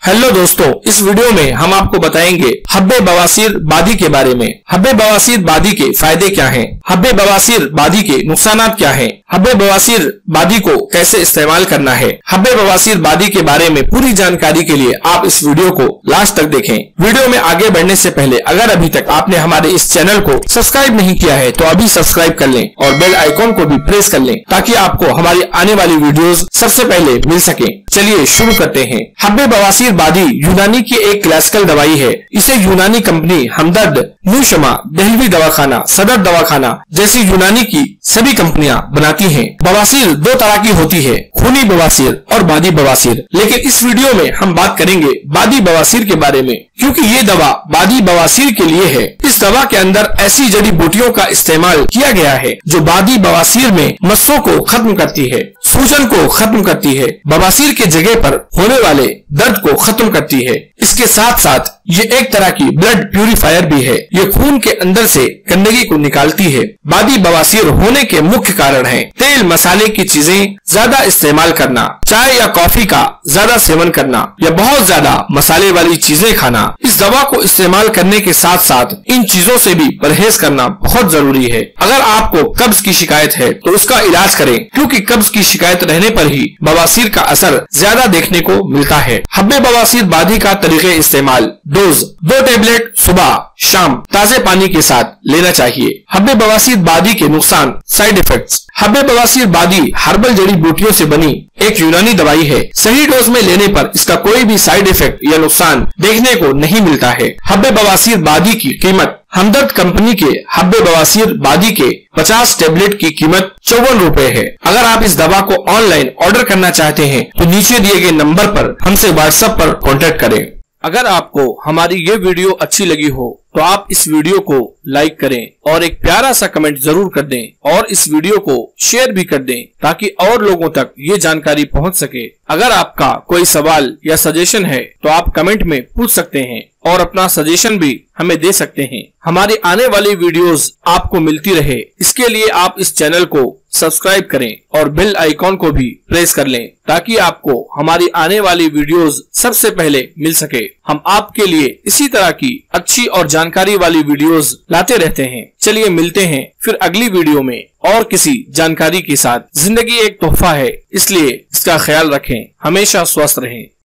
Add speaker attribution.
Speaker 1: Hello दोस्तों, इस video में हम आपको बताएंगे हब्बे बवासीर बादी के बारे में। हब्बे बवासीर बादी के फायदे क्या हैं? हब्बे बवासीर बादी के नुकसानात क्या हैं? हब्बे बवासीर बादी को कैसे इस्तेमाल करना है? हब्बे बवासीर बादी के बारे में पूरी जानकारी के लिए आप इस वीडियो को लास्ट तक देखें। वीडियो में आगे बढ़ने से पहले अगर अभी तक आपने हमारे इस चैनल को सब्सक्राइब नहीं किया है तो अभी सब्सक्राइब कर लें और बेल आइकॉन को भी प्रेस कर लें ताकि आपको हमारी आने वाली वीडियोस सबसे पहले मिल सके। चलिए शुरू करते हैं। हब्बे बवासीर बादी यूनानी की एक क्लासिकल दवाई है। इसे यूनानी कंपनी हमदर्द, न्यूशमा, दहलवी दवाखाना, सदर दवाखाना जैसी यूनानी की सभी कंपनियां बनाती हैं। बवासीर दो तरह की होती है, खूनी बवासीर और बादी बवासीर। लेकिन इस वीडियो में हम बात करेंगे बादी बवासीर के बारे में, क्योंकि ये दवा बादी बवासीर के लिए है। इस दवा के अंदर ऐसी जड़ी बूटियों का इस्तेमाल किया गया है जो बादी बवासीर में मस्सों को खत्म करती है, सूजन को खत्म करती है, बवासीर के जगह पर होने वाले दर्द को खत्म करती है। इसके साथ साथ ये एक तरह की ब्लड प्यूरिफायर भी है। ये खून के अंदर से गंदगी को निकालती है। बादी बवासीर होने के मुख्य कारण है तेल मसाले की चीजें ज्यादा इस्तेमाल करना, चाय या कॉफी का ज्यादा सेवन करना या बहुत ज्यादा मसाले वाली चीजें खाना। इस दवा को इस्तेमाल करने के साथ साथ इन चीजों से भी परहेज करना बहुत जरूरी है। अगर आपको कब्ज की शिकायत है तो उसका इलाज करें, क्योंकि कब्ज की शिकायत रहने पर ही बवासीर का असर ज्यादा देखने को मिलता है। हब्बे बवासीर बादी का तरीके इस्तेमाल: डोज 2 टेबलेट सुबह शाम ताजे पानी के साथ लेना चाहिए। हब्बे बवासीर बादी के नुकसान, साइड इफेक्ट्स। हब्बे बवासीर बादी हर्बल जड़ी बूटियों से बनी एक यूनानी दवाई है। सही डोज में लेने पर इसका कोई भी साइड इफेक्ट या नुकसान देखने को नहीं मिलता है। हब्बे बवासीर बादी की कीमत: हमदर्द कंपनी के हब्बे बवासीर बादी के 50 टेबलेट की कीमत 54 रुपए है। अगर आप इस दवा को ऑनलाइन ऑर्डर करना चाहते हैं तो नीचे दिए गए नंबर पर हमसे व्हाट्सएप पर कॉन्टेक्ट करें। अगर आपको हमारी ये वीडियो अच्छी लगी हो तो आप इस वीडियो को लाइक करें और एक प्यारा सा कमेंट जरूर कर दें और इस वीडियो को शेयर भी कर दें ताकि और लोगों तक ये जानकारी पहुंच सके। अगर आपका कोई सवाल या सजेशन है तो आप कमेंट में पूछ सकते हैं और अपना सजेशन भी हमें दे सकते हैं। हमारी आने वाली वीडियोस आपको मिलती रहे, इसके लिए आप इस चैनल को सब्सक्राइब करें और बेल आइकॉन को भी प्रेस कर लें ताकि आपको हमारी आने वाली वीडियोस सबसे पहले मिल सके। हम आपके लिए इसी तरह की अच्छी और जानकारी वाली वीडियोस लाते रहते हैं। चलिए मिलते हैं फिर अगली वीडियो में और किसी जानकारी के साथ। जिंदगी एक तोहफा है, इसलिए इसका ख्याल रखें। हमेशा स्वस्थ रहें।